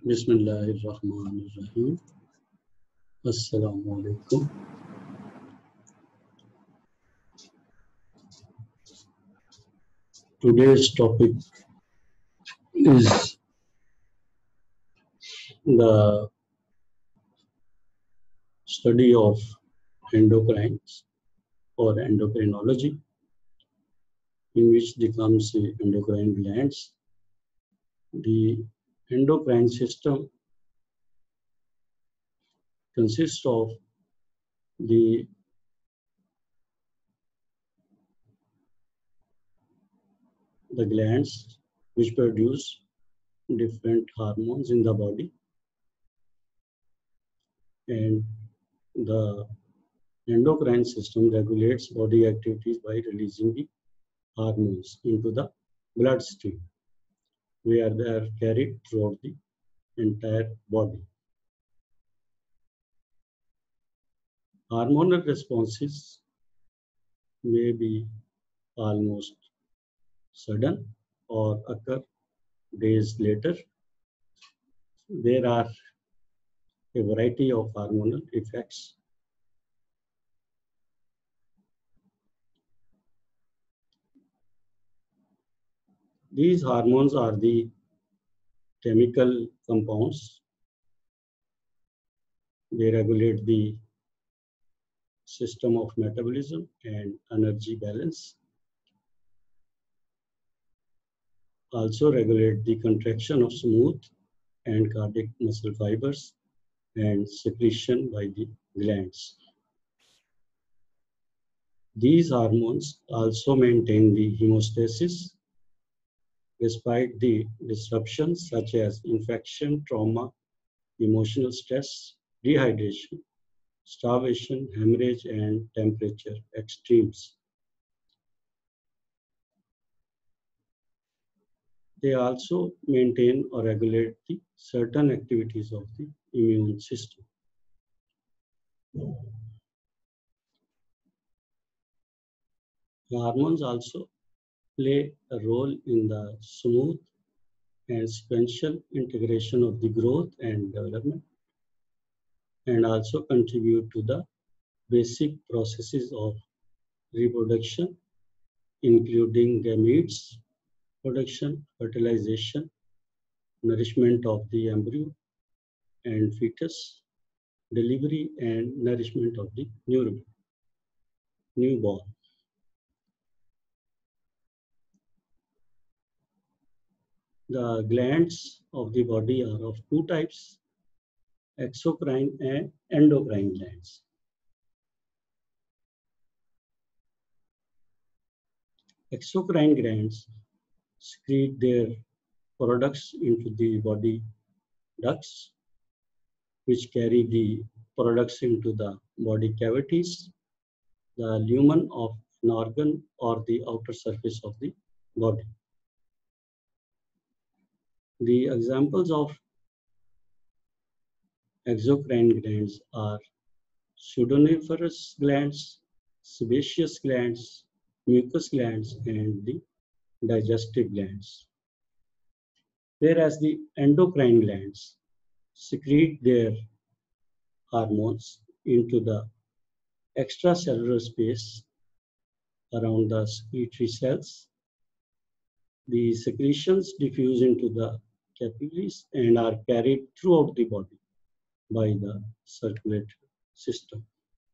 Bismillahirrahmanirrahim. Assalamu alaikum. Today's topic is the study of endocrines or endocrinology, in which comes the endocrine glands. The endocrine system consists of the glands which produce different hormones in the body, and the endocrine system regulates body activities by releasing the hormones into the bloodstream, where they are carried throughout the entire body. Hormonal responses may be almost sudden or occur days later. There are a variety of hormonal effects. These hormones are the chemical compounds. They regulate the system of metabolism and energy balance. Also regulate the contraction of smooth and cardiac muscle fibers and secretion by the glands. These hormones also maintain the hemostasis despite the disruptions such as infection, trauma, emotional stress, dehydration, starvation, hemorrhage, and temperature extremes. They also maintain or regulate the certain activities of the immune system. The hormones also play a role in the smooth and sequential integration of the growth and development, and also contribute to the basic processes of reproduction, including gametes production, fertilization, nourishment of the embryo and fetus, delivery and nourishment of the newborn. The glands of the body are of two types, exocrine and endocrine glands. Exocrine glands secrete their products into the body ducts, which carry the products into the body cavities, the lumen of an organ, or the outer surface of the body. The examples of exocrine glands are pseudoniferous glands, sebaceous glands, mucous glands, and the digestive glands. Whereas the endocrine glands secrete their hormones into the extracellular space around the secretory cells. The secretions diffuse into the capillaries and are carried throughout the body by the circulatory system.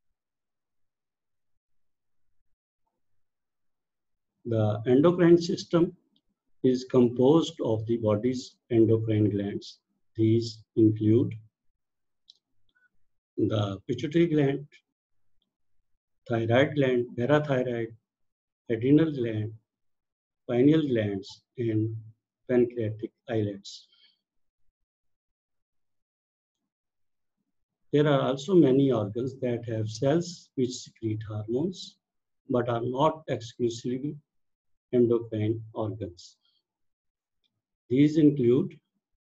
The endocrine system is composed of the body's endocrine glands. These include the pituitary gland, thyroid gland, parathyroid, adrenal gland, pineal glands, and pancreatic islets. There are also many organs that have cells which secrete hormones, but are not exclusively endocrine organs. These include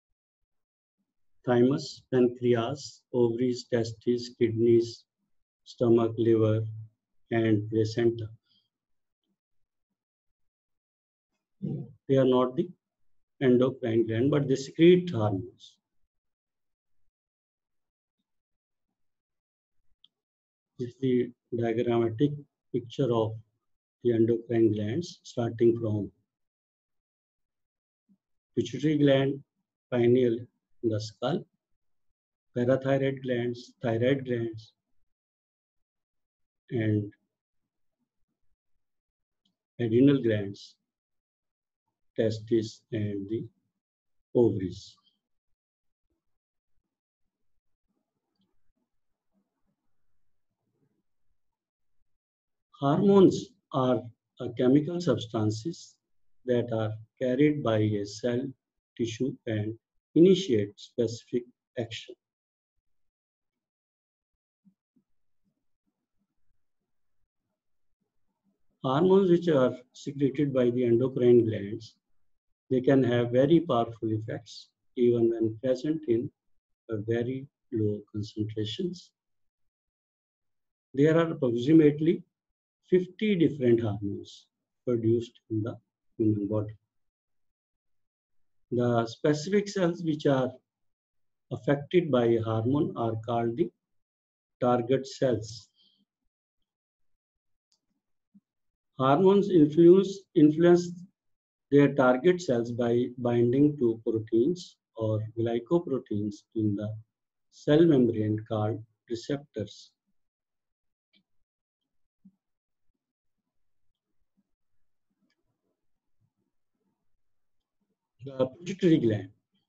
thymus, pancreas, ovaries, testes, kidneys, stomach, liver, and placenta. They are not the endocrine gland, but they secrete hormones. is the diagrammatic picture of the endocrine glands starting from pituitary gland, pineal in the skull, parathyroid glands, thyroid glands, and adrenal glands, testes, and the ovaries. Hormones are chemical substances that are carried by a cell, tissue, and initiate specific action. Hormones which are secreted by the endocrine glands, they can have very powerful effects even when present in very low concentrations. There are approximately 50 different hormones produced in the human body. The specific cells which are affected by a hormone are called the target cells. Hormones influence their target cells by binding to proteins or glycoproteins in the cell membrane called receptors. The pituitary gland.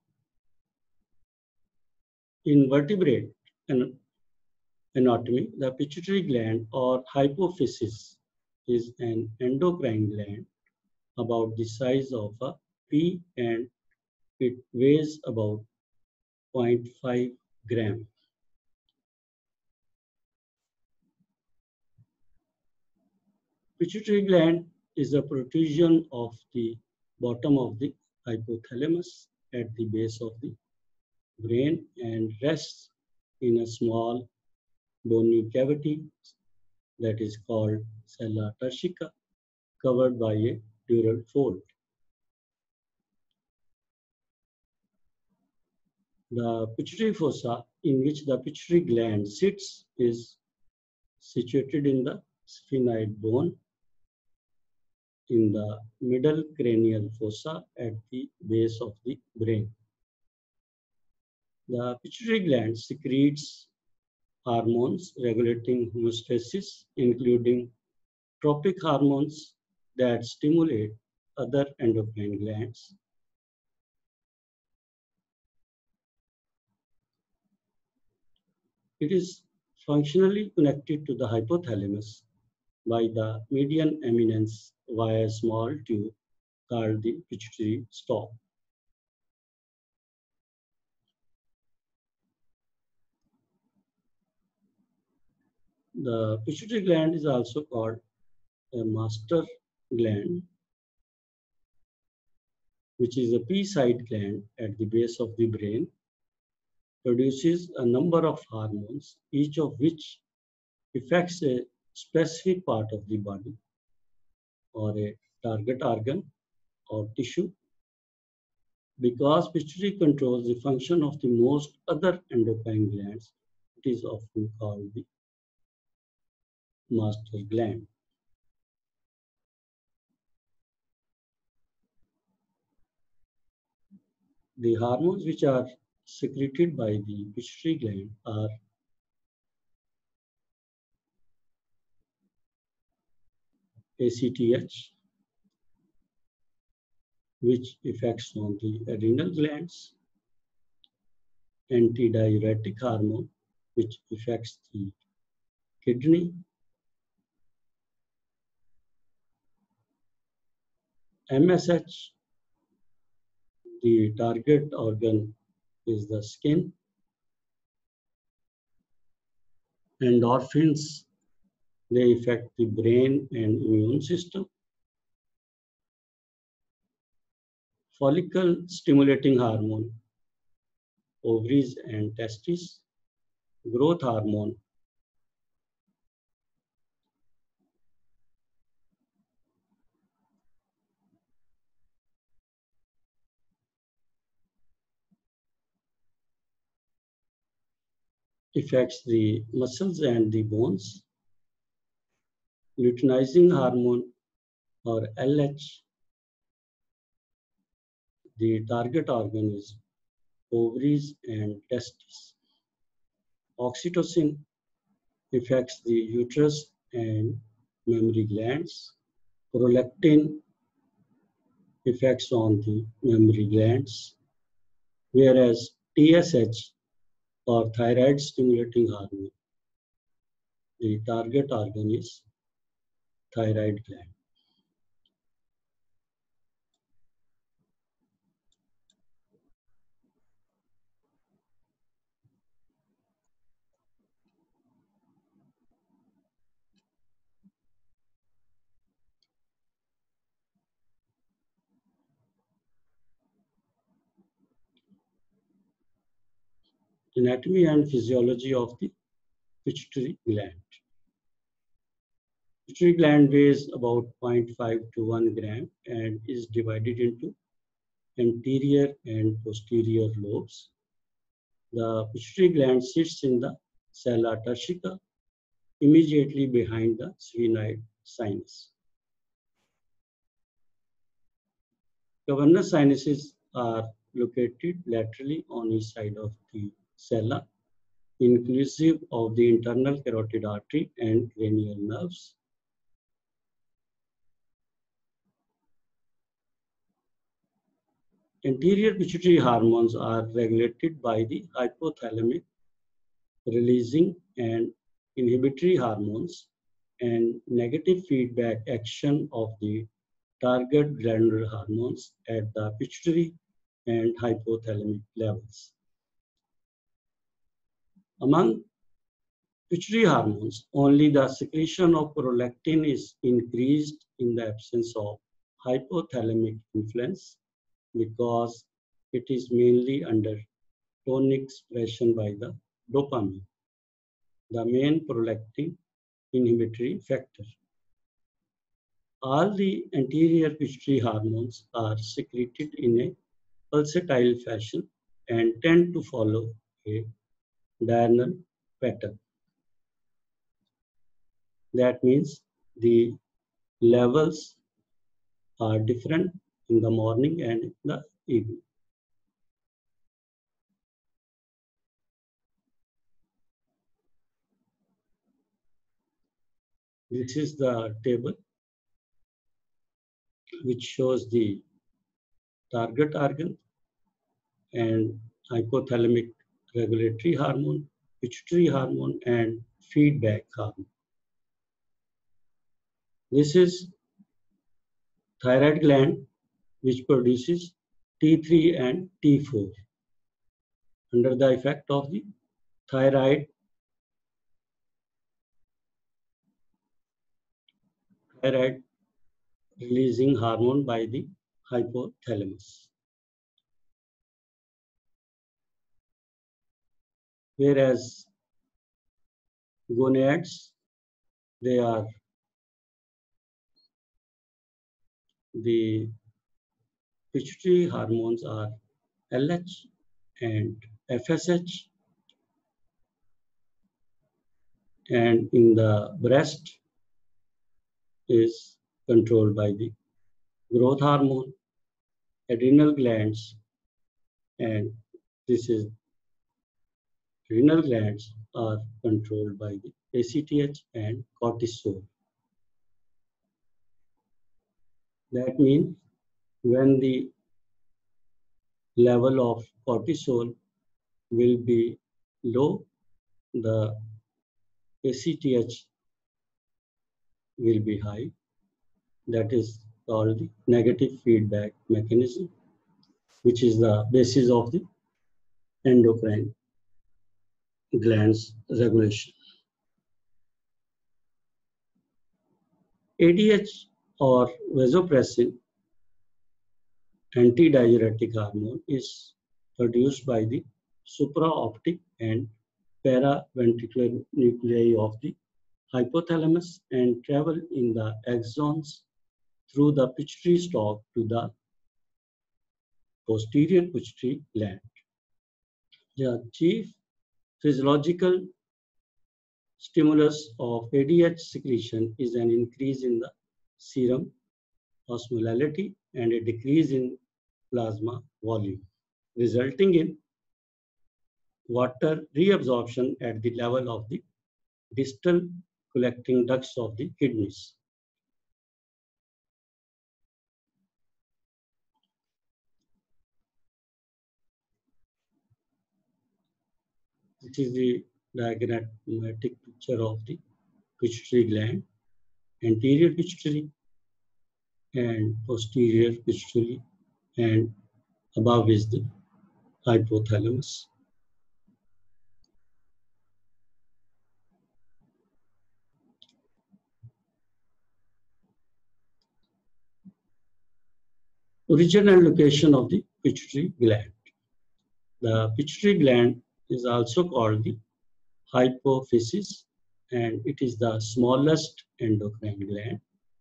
In vertebrate anatomy, the pituitary gland or hypophysis is an endocrine gland about the size of a pea and it weighs about 0.5 gram. Pituitary gland is a protrusion of the bottom of the hypothalamus at the base of the brain and rests in a small bony cavity that is called sella turcica, covered by a dural fold. The pituitary fossa, in which the pituitary gland sits, is situated in the sphenoid bone in the middle cranial fossa at the base of the brain. The pituitary gland secretes hormones regulating homeostasis, including tropic hormones that stimulate other endocrine glands. It is functionally connected to the hypothalamus by the median eminence via a small tube called the pituitary stalk. The pituitary gland is also called a master gland, which is a pea-sized gland at the base of the brain, produces a number of hormones, each of which affects a specific part of the body or a target organ or tissue. Because pituitary controls the function of the most other endocrine glands, it is often called the master gland. The hormones which are secreted by the pituitary gland are ACTH, which affects on the adrenal glands, antidiuretic hormone, which affects the kidney, MSH, the target organ is the skin, endorphins, they affect the brain and immune system, follicle stimulating hormone, ovaries and testes, growth hormone, affects the muscles and the bones. Luteinizing hormone or LH, the target organ is ovaries and testes. Oxytocin affects the uterus and mammary glands. Prolactin effects on the mammary glands, whereas TSH or thyroid stimulating hormone, the target organ is thyroid gland. Anatomy and physiology of the pituitary gland. Pituitary gland weighs about 0.5 to 1 gram and is divided into anterior and posterior lobes. The pituitary gland sits in the sella turcica, immediately behind the sphenoid sinus. Cavernous sinuses are located laterally on each side of the sella, inclusive of the internal carotid artery and cranial nerves. Anterior pituitary hormones are regulated by the hypothalamic releasing and inhibitory hormones and negative feedback action of the target glandular hormones at the pituitary and hypothalamic levels. Among pituitary hormones, only the secretion of prolactin is increased in the absence of hypothalamic influence because it is mainly under tonic suppression by the dopamine, the main prolactin inhibitory factor. All the anterior pituitary hormones are secreted in a pulsatile fashion and tend to follow a diurnal pattern. That means the levels are different in the morning and in the evening. This is the table which shows the target organ and hypothalamic regulatory hormone, pituitary hormone, and feedback hormone. This is thyroid gland which produces T3 and T4. Under the effect of the thyroid releasing hormone by the hypothalamus. Whereas gonads, they are the pituitary hormones are LH and FSH, and in the breast is controlled by the growth hormone, adrenal glands, and this is renal glands are controlled by the ACTH and cortisol. That means when the level of cortisol will be low, the ACTH will be high. That is called the negative feedback mechanism, which is the basis of the endocrine glands regulation. ADH or vasopressin antidiuretic hormone is produced by the supraoptic and paraventricular nuclei of the hypothalamus and travel in the axons through the pituitary stalk to the posterior pituitary gland. The chief Physiological stimulus of ADH secretion is an increase in the serum osmolality and a decrease in plasma volume, resulting in water reabsorption at the level of the distal collecting ducts of the kidneys. This is the diagrammatic picture of the pituitary gland, anterior pituitary and posterior pituitary, and above is the hypothalamus. Origin and location of the pituitary gland. The pituitary gland is also called the hypophysis, and it is the smallest endocrine gland.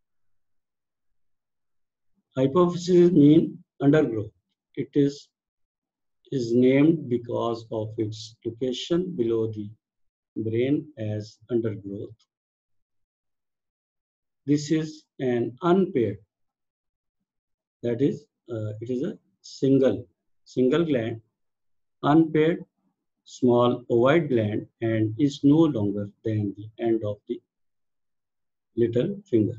Hypophysis means undergrowth. It is named because of its location below the brain as undergrowth. This is an unpaired, that is, it is a single gland, unpaired small ovoid gland, and is no longer than the end of the little finger.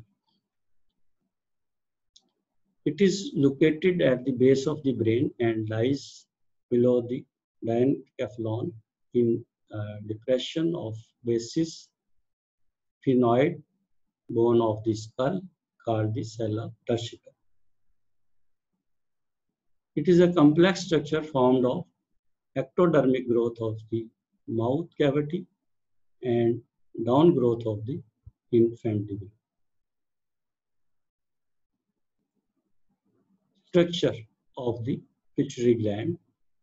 It is located at the base of the brain and lies below the diencephalon in depression of basis phenoid bone of the skull called the sella turcica. It is a complex structure formed of ectodermic growth of the mouth cavity and downgrowth of the infundibulum. Structure of the pituitary gland.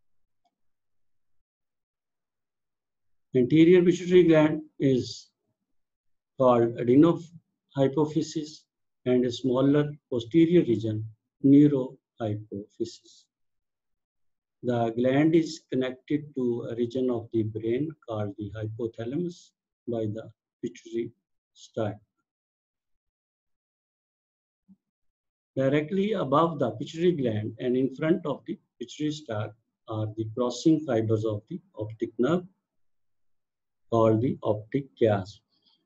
Anterior pituitary gland is called adenohypophysis and a smaller posterior region, neurohypophysis. The gland is connected to a region of the brain called the hypothalamus by the pituitary stalk. Directly above the pituitary gland and in front of the pituitary stalk are the crossing fibers of the optic nerve called the optic chiasm.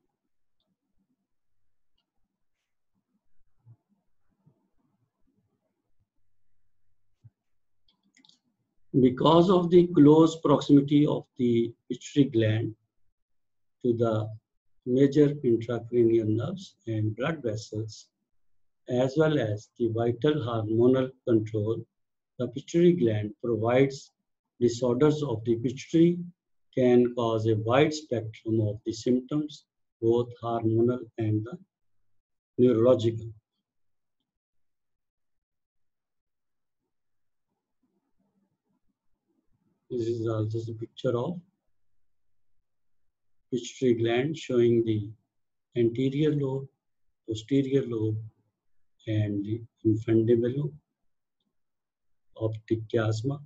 Because of the close proximity of the pituitary gland to the major intracranial nerves and blood vessels, as well as the vital hormonal control, the pituitary gland provides disorders of the pituitary can cause a wide spectrum of the symptoms, both hormonal and the neurological. This is also a picture of pituitary gland showing the anterior lobe, posterior lobe, and the infundibulum, optic chiasma.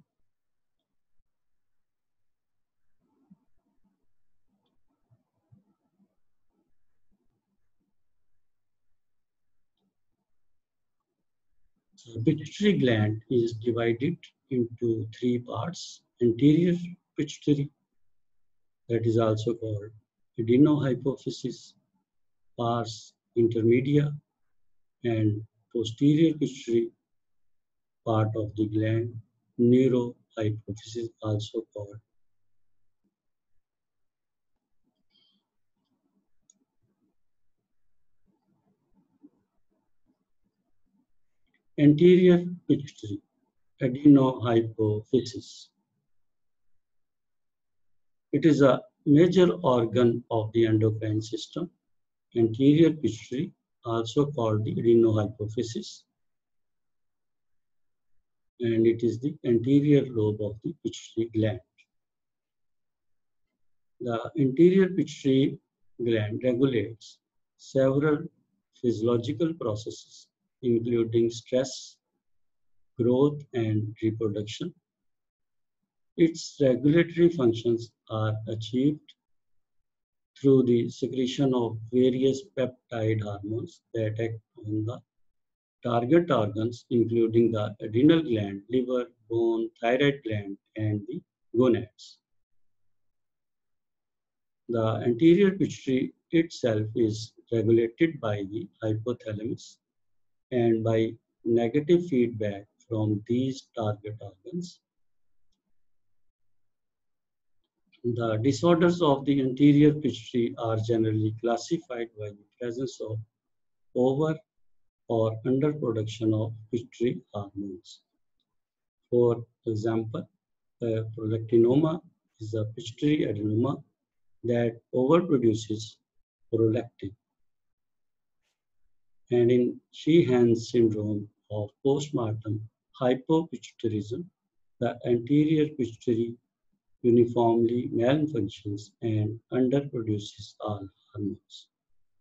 So pituitary gland is divided into three parts: anterior pituitary, that is also called adenohypophysis, pars intermedia, and posterior pituitary part of the gland, neurohypophysis, also called. Anterior pituitary, adenohypophysis. It is a major organ of the endocrine system. Anterior pituitary, also called the adenohypophysis, and it is the anterior lobe of the pituitary gland. The anterior pituitary gland regulates several physiological processes, including stress, growth, and reproduction. Its regulatory functions are achieved through the secretion of various peptide hormones that act on the target organs, including the adrenal gland, liver, bone, thyroid gland, and the gonads. The anterior pituitary itself is regulated by the hypothalamus, and by negative feedback from these target organs, the disorders of the anterior pituitary are generally classified by the presence of over or underproduction of pituitary hormones. For example, prolactinoma is a pituitary adenoma that overproduces prolactin. And in Sheehan's syndrome of postpartum hypopituitarism, the anterior pituitary uniformly malfunctions and underproduces all hormones.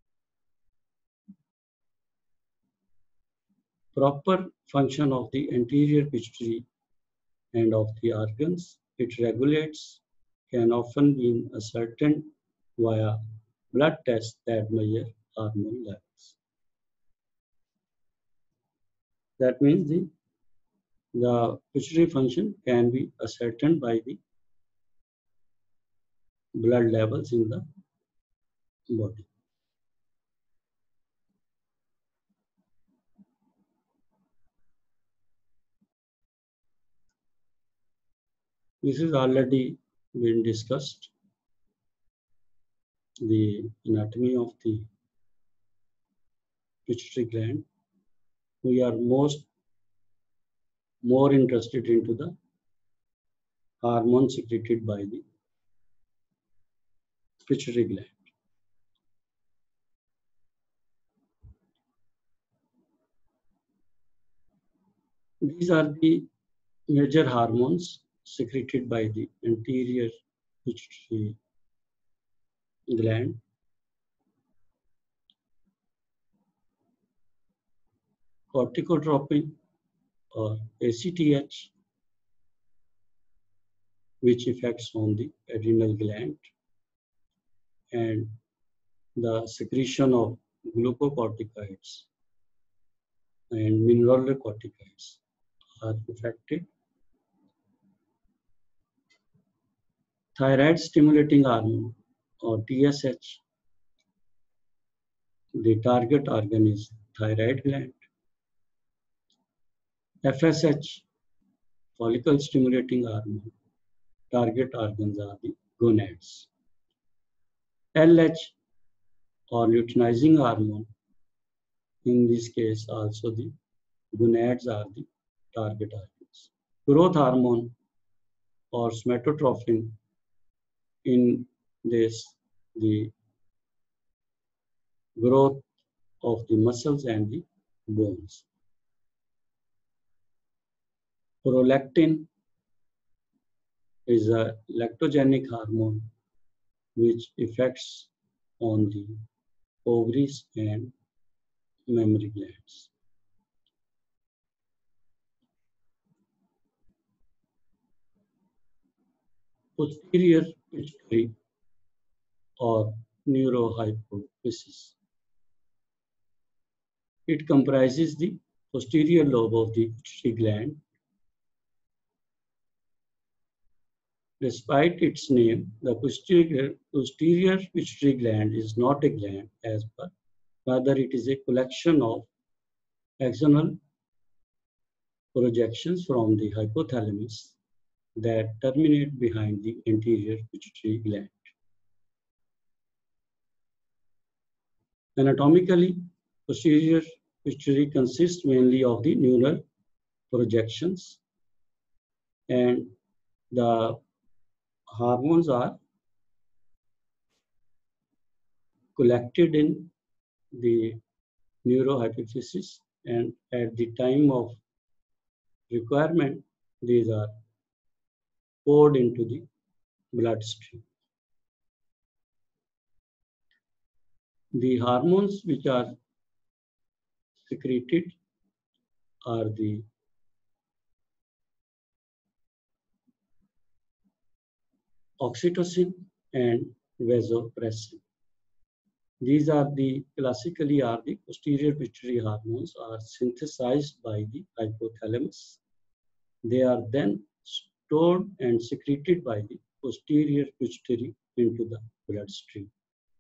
Proper function of the anterior pituitary and of the organs it regulates can often be ascertained via blood tests that measure hormone levels. That means the pituitary function can be ascertained by the blood levels in the body. This is already been discussed, the anatomy of the pituitary gland. We are more interested into the hormone secreted by the pituitary gland. These are the major hormones secreted by the anterior pituitary gland. Corticotropin or ACTH, which affects on the adrenal gland, and the secretion of glucocorticoids and mineralocorticoids are affected. Thyroid stimulating hormone or TSH, the target organ is thyroid gland. FSH, follicle stimulating hormone, target organs are the gonads. LH or luteinizing hormone, in this case also the gonads are the target organs. Growth hormone or somatotrophin, in this the growth of the muscles and the bones. Prolactin is a lactogenic hormone which affects on the ovaries and mammary glands. Posterior pituitary or neurohypophysis. It comprises the posterior lobe of the pituitary gland. Despite its name, the posterior pituitary gland is not a gland as per, rather it is a collection of axonal projections from the hypothalamus that terminate behind the anterior pituitary gland. Anatomically, posterior pituitary consists mainly of the neural projections, and the hormones are collected in the neurohypophysis, and at the time of requirement, these are poured into the bloodstream. The hormones which are secreted are the oxytocin and vasopressin. These are the classically are the posterior pituitary hormones are synthesized by the hypothalamus. They are then stored and secreted by the posterior pituitary into the bloodstream.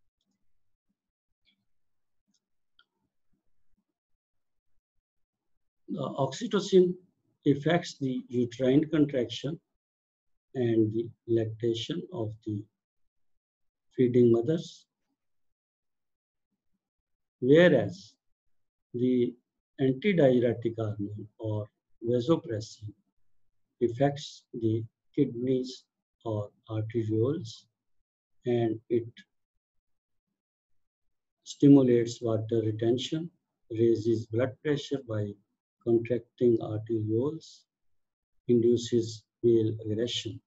The oxytocin affects the uterine contraction and the lactation of the feeding mothers, whereas the antidiuretic hormone or vasopressin affects the kidneys or arterioles, and it stimulates water retention, raises blood pressure by contracting arterioles, induces male aggression.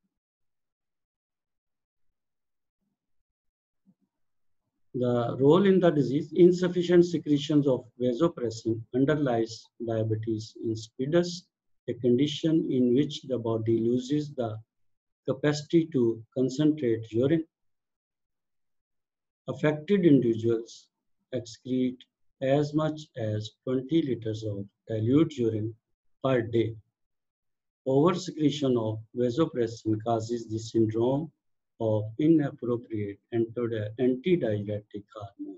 The role in the disease, insufficient secretions of vasopressin underlies diabetes insipidus, a condition in which the body loses the capacity to concentrate urine. Affected individuals excrete as much as 20 liters of dilute urine per day. Oversecretion of vasopressin causes the syndrome of inappropriate antidiuretic hormone.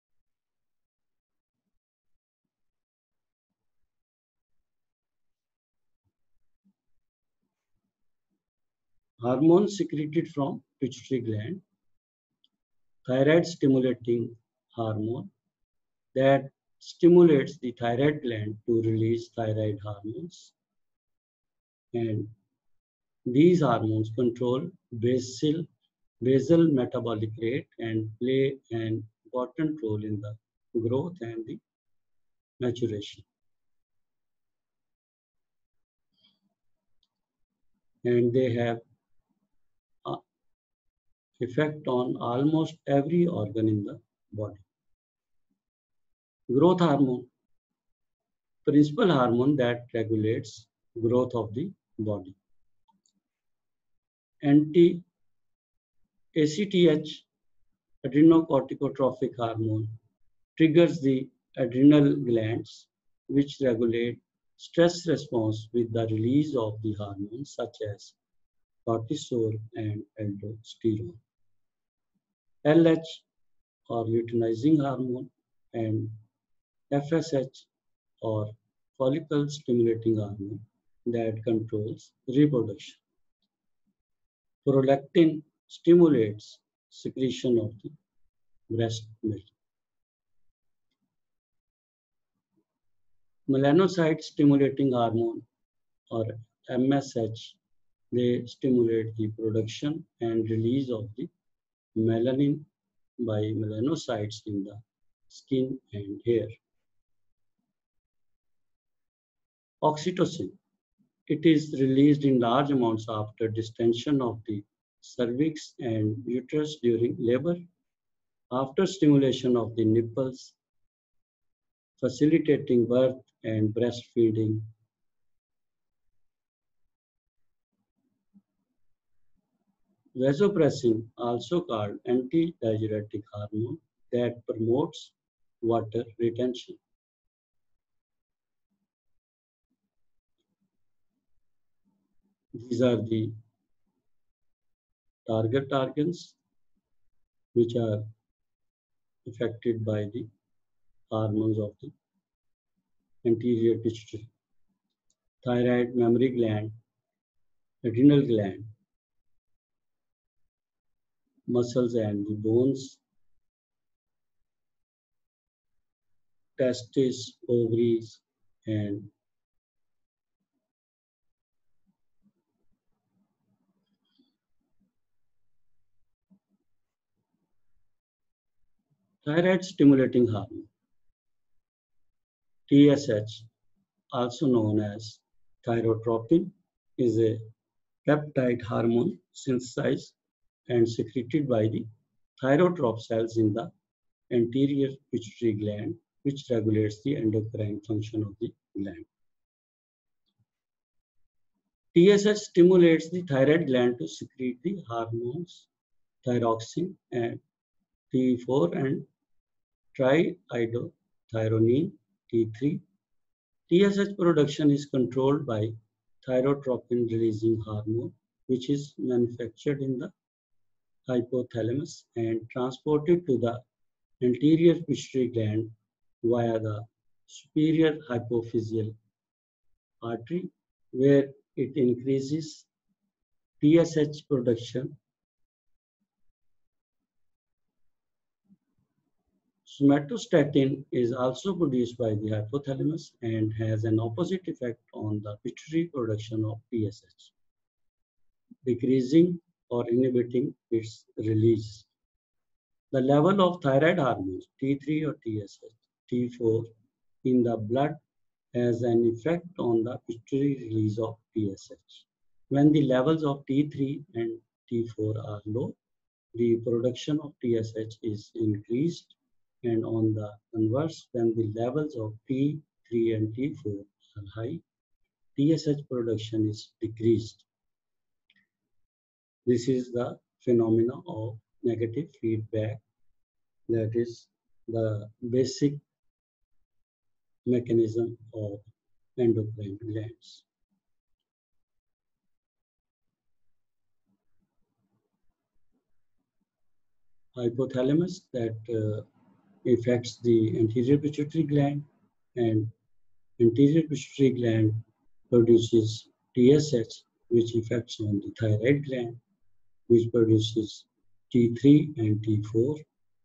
Hormones secreted from pituitary gland, thyroid stimulating hormone that stimulates the thyroid gland to release thyroid hormones, and these hormones control basal metabolic rate and play an important role in the growth and the maturation. And they have effect on almost every organ in the body. Growth hormone, principal hormone that regulates growth of the body. ACTH, adrenocorticotropic hormone, triggers the adrenal glands, which regulate stress response with the release of the hormones such as cortisol and aldosterone. LH, or luteinizing hormone, and FSH, or follicle stimulating hormone, that controls reproduction. Prolactin stimulates secretion of the breast milk. Melanocyte stimulating hormone, or MSH, they stimulate the production and release of the melanin by melanocytes in the skin and hair. Oxytocin, it is released in large amounts after distension of the cervix and uterus during labor, after stimulation of the nipples, facilitating birth and breastfeeding. Vasopressin, also called antidiuretic hormone, that promotes water retention. These are the target organs which are affected by the hormones of the anterior pituitary: thyroid, mammary gland, adrenal gland, muscles and the bones, testes, ovaries, and thyroid stimulating hormone. TSH, also known as thyrotropin, is a peptide hormone synthesized and secreted by the thyrotroph cells in the anterior pituitary gland, which regulates the endocrine function of the gland. TSH stimulates the thyroid gland to secrete the hormones thyroxine and T4 and triiodothyronine T3. TSH production is controlled by thyrotropin releasing hormone, which is manufactured in the hypothalamus and transported to the anterior pituitary gland via the superior hypophyseal artery, where it increases TSH production. Somatostatin is also produced by the hypothalamus and has an opposite effect on the pituitary production of TSH, decreasing or inhibiting its release. The level of thyroid hormones T3 or TSH, T4 in the blood has an effect on the pituitary release of TSH. When the levels of T3 and T4 are low, the production of TSH is increased, and on the converse, when the levels of T3 and T4 are high, TSH production is decreased. This is the phenomena of negative feedback, that is the basic mechanism of endocrine glands. Hypothalamus that affects the anterior pituitary gland, and anterior pituitary gland produces TSH, which affects on the thyroid gland, which produces T3 and T4,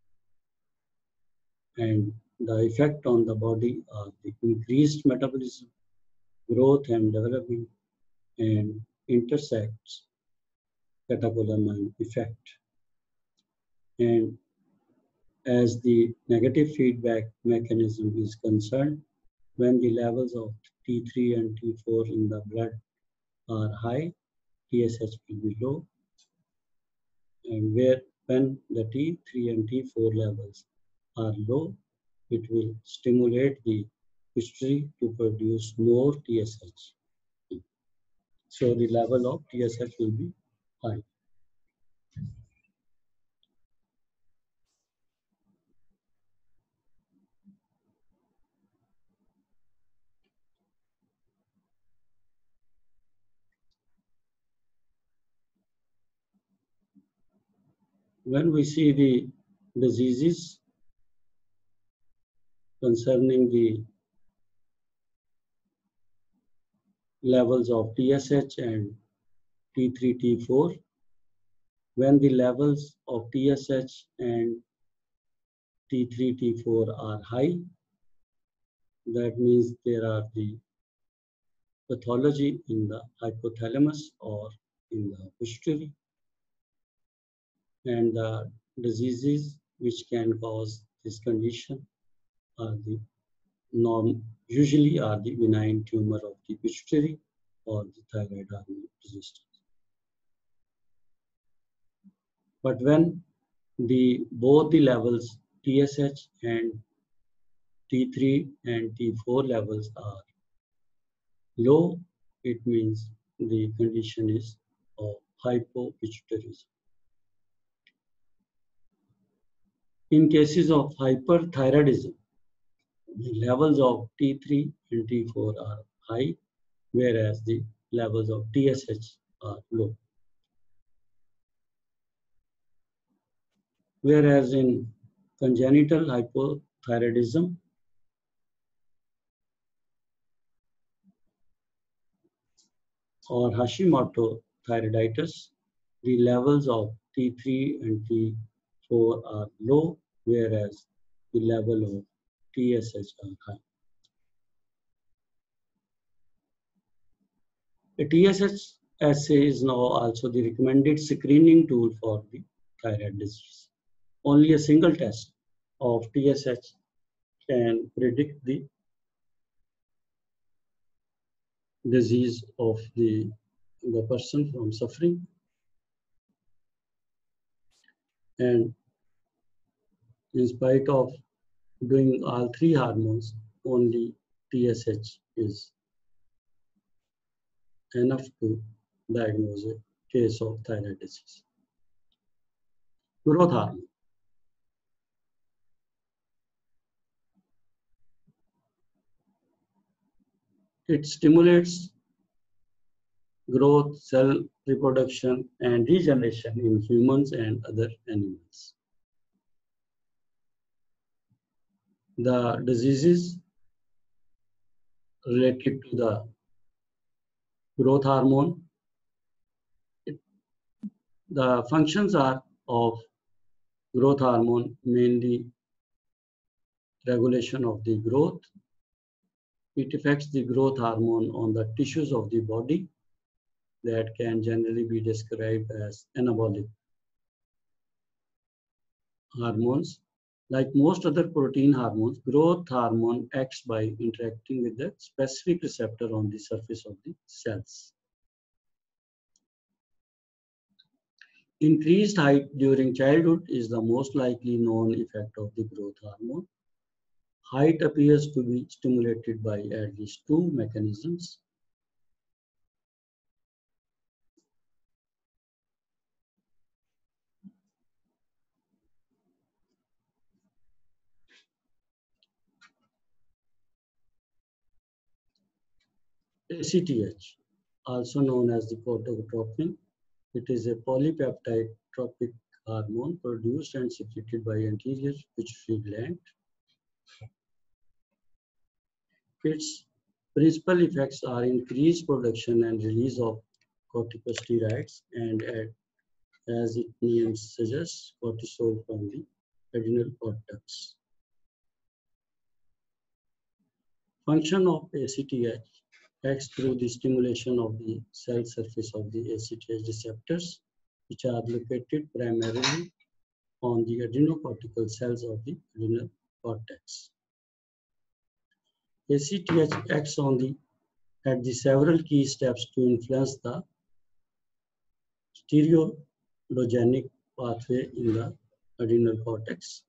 and the effect on the body are the increased metabolism, growth and development, and intersects catecholamine effect. And as the negative feedback mechanism is concerned, when the levels of T3 and T4 in the blood are high, TSH will be low, and when the T3 and T4 levels are low, it will stimulate the pituitary to produce more TSH. So the level of TSH will be high. When we see the diseases concerning the levels of TSH and T3, T4, when the levels of TSH and T3, T4 are high, that means there are the pathology in the hypothalamus or in the pituitary, and the diseases which can cause this condition are the usually are the benign tumor of the pituitary or the thyroid hormone resistance. But when both the levels TSH and T3 and T4 levels are low, it means the condition is of hypopituitarism. In cases of hyperthyroidism, the levels of T3 and T4 are high, whereas the levels of TSH are low. Whereas in congenital hypothyroidism, or Hashimoto thyroiditis, the levels of T3 and T4 are low, whereas the level of TSH are high. A TSH assay is now also the recommended screening tool for the thyroid disease. Only a single test of TSH can predict the disease of the person from suffering. And in spite of doing all three hormones, only TSH is enough to diagnose a case of thyroid disease. Growth hormone. It stimulates growth, cell reproduction, and regeneration in humans and other animals. The diseases related to the growth hormone, the functions are of growth hormone mainly regulation of the growth. It affects the growth hormone on the tissues of the body that can generally be described as anabolic hormones. Like most other protein hormones, growth hormone acts by interacting with the specific receptor on the surface of the cells. Increased height during childhood is the most likely known effect of the growth hormone. Height appears to be stimulated by at least two mechanisms. ACTH, also known as the corticotropin, it is a polypeptide tropic hormone produced and secreted by anterior pituitary gland. Its principal effects are increased production and release of corticosteroids and, as its name suggests, cortisol from the adrenal cortex. Function of ACTH acts through the stimulation of the cell surface of the ACTH receptors, which are located primarily on the adrenocortical cells of the adrenal cortex. ACTH acts at the several key steps to influence the steroidogenic pathway in the adrenal cortex.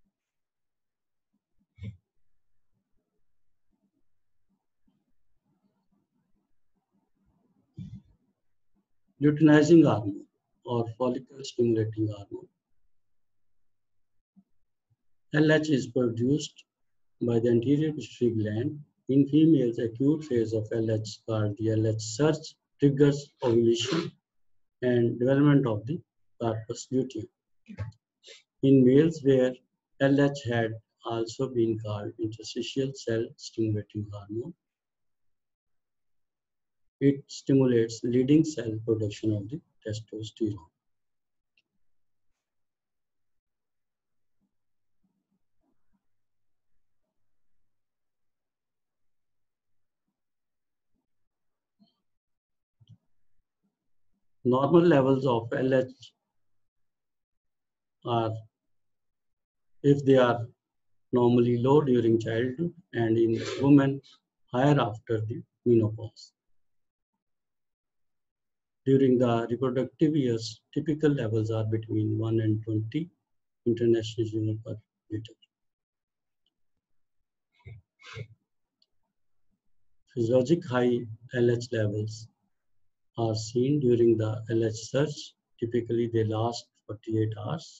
Luteinizing hormone or follicle stimulating hormone. LH is produced by the anterior pituitary gland. In females, acute phase of LH called the LH surge triggers ovulation and development of the corpus luteum. In males where LH had also been called interstitial cell stimulating hormone, it stimulates leading cell production of the testosterone. Normal levels of LH are, if they are normally low during childhood, and in women higher after the menopause. During the reproductive years, typical levels are between 1 and 20 international units per liter. Physiologic high LH levels are seen during the LH surge. Typically, they last 48 hours.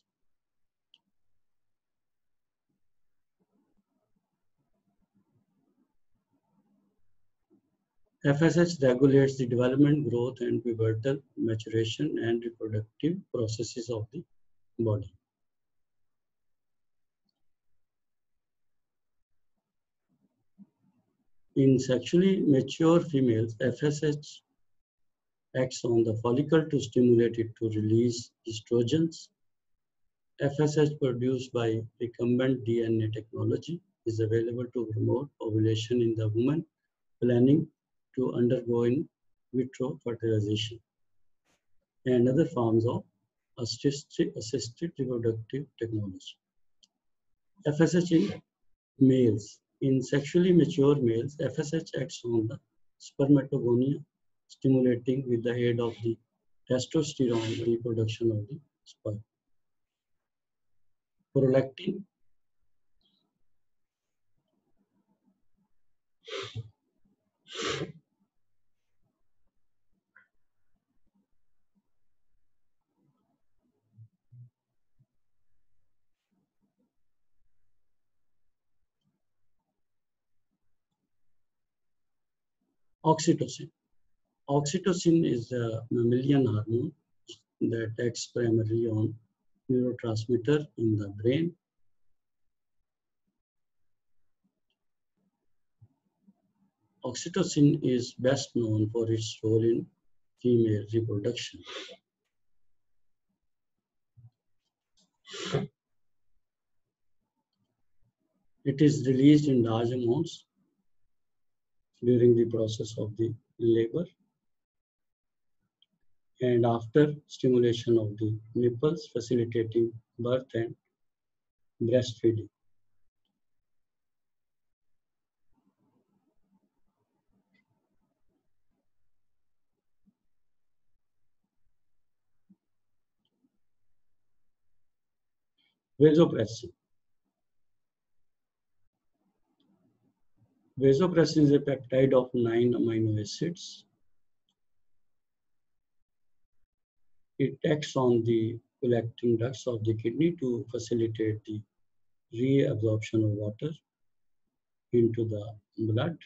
FSH regulates the development, growth, and pubertal maturation and reproductive processes of the body. In sexually mature females, FSH acts on the follicle to stimulate it to release estrogens. FSH produced by recombinant DNA technology is available to promote ovulation in the woman planning to undergo in vitro fertilization and other forms of assisted reproductive technology. FSH in males. In sexually mature males, FSH acts on the spermatogonia, stimulating with the aid of the testosterone the reproduction of the sperm. Prolactin Oxytocin. Oxytocin is a mammalian hormone that acts primarily on neurotransmitter in the brain. Oxytocin is best known for its role in female reproduction. It is released in large amounts during the process of the labor and after stimulation of the nipples, facilitating birth and breastfeeding. Vasopressin. Vasopressin is a peptide of 9 amino acids. It acts on the collecting ducts of the kidney to facilitate the reabsorption of water into the blood.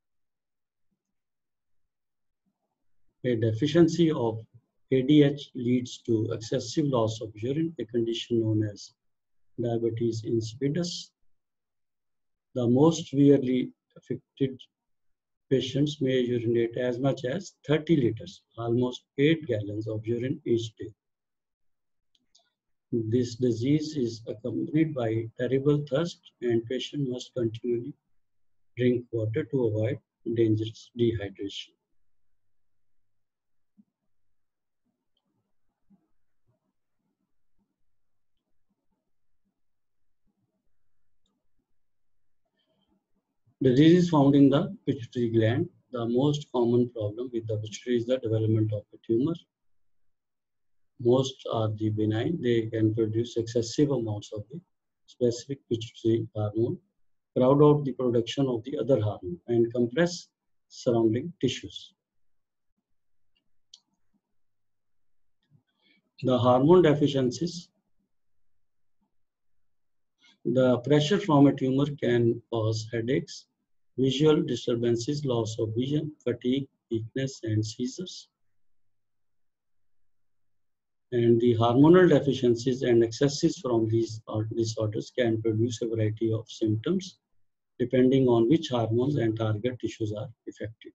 A deficiency of ADH leads to excessive loss of urine, a condition known as diabetes insipidus. The most severely affected patients may urinate as much as 30 liters, almost 8 gallons of urine each day. This disease is accompanied by terrible thirst, and patient must continually drink water to avoid dangerous dehydration. The disease is found in the pituitary gland. The most common problem with the pituitary is the development of a tumor. Most are the benign. They can produce excessive amounts of the specific pituitary hormone, crowd out the production of the other hormone, and compress surrounding tissues. The hormone deficiencies. The pressure from a tumor can cause headaches, visual disturbances, loss of vision, fatigue, weakness, and seizures. And the hormonal deficiencies and excesses from these disorders can produce a variety of symptoms depending on which hormones and target tissues are affected.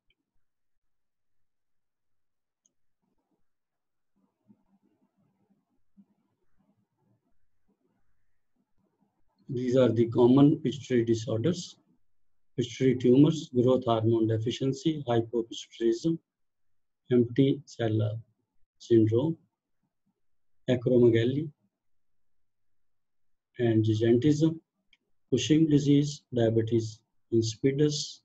These are the common pituitary disorders: pituitary tumors, growth hormone deficiency, hypopituitarism, empty cell syndrome, acromegaly, and gigantism, Cushing disease, diabetes insipidus,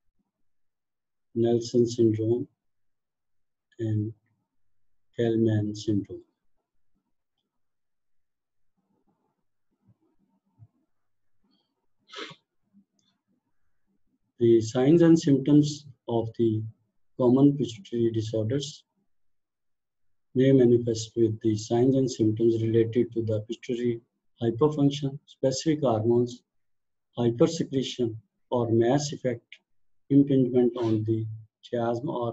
Nelson syndrome, and Kallmann syndrome. The signs and symptoms of the common pituitary disorders may manifest with the signs and symptoms related to the pituitary hyperfunction, specific hormones, hypersecretion, or mass effect, impingement on the chiasm or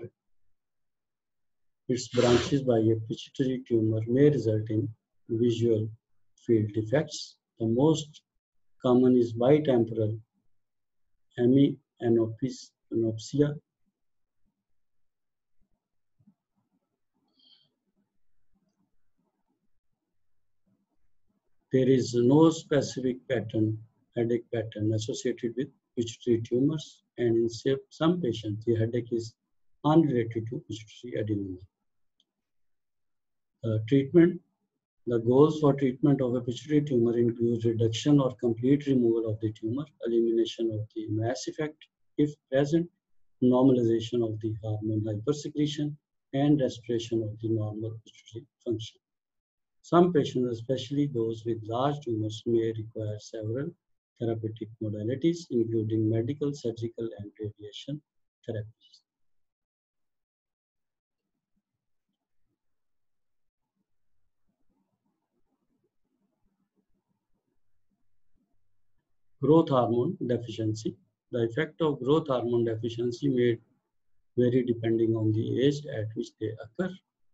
its branches by a pituitary tumor may result in visual field defects. The most common is bitemporal hemianopsia. There is no specific headache pattern associated with pituitary tumors, and in some patients, the headache is unrelated to pituitary adenoma. Treatment. The goals for treatment of a pituitary tumor include reduction or complete removal of the tumor, elimination of the mass effect if present, normalization of the hormone hypersecretion, and restoration of the normal pituitary function. Some patients, especially those with large tumors, may require several therapeutic modalities, including medical, surgical, and radiation therapies. Growth hormone deficiency. The effect of growth hormone deficiency may vary depending on the age at which they occur.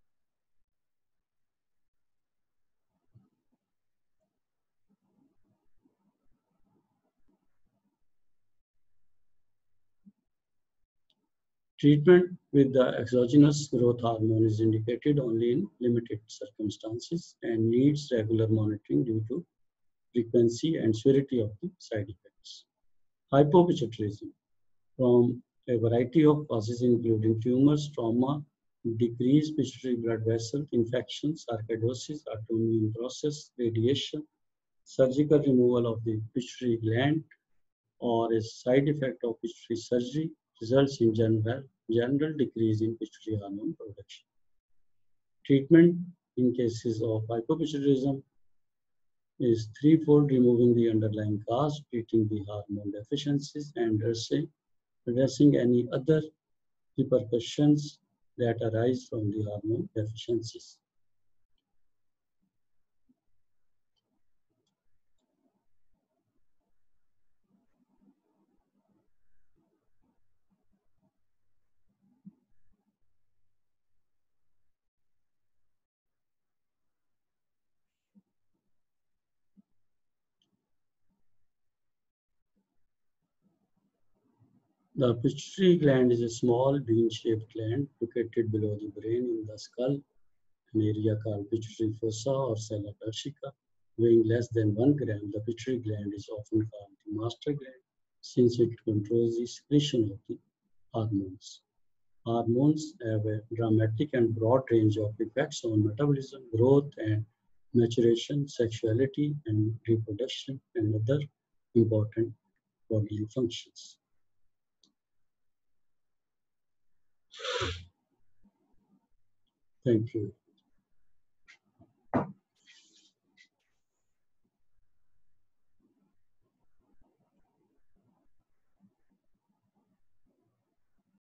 Treatment with the exogenous growth hormone is indicated only in limited circumstances and needs regular monitoring due to frequency and severity of the side effects. Hypopituitarism from a variety of causes including tumors, trauma, decreased pituitary blood vessel infections, sarcoidosis, autoimmune process, radiation, surgical removal of the pituitary gland, or a side effect of pituitary surgery results in general decrease in pituitary hormone production. Treatment in cases of hypopituitarism is threefold: removing the underlying cause, treating the hormone deficiencies, and addressing any other repercussions that arise from the hormone deficiencies. The pituitary gland is a small bean-shaped gland located below the brain in the skull, an area called pituitary fossa or sella turcica. Weighing less than 1 gram, the pituitary gland is often called the master gland since it controls the secretion of the hormones. Hormones have a dramatic and broad range of effects on metabolism, growth and maturation, sexuality and reproduction, and other important bodily functions. Thank you.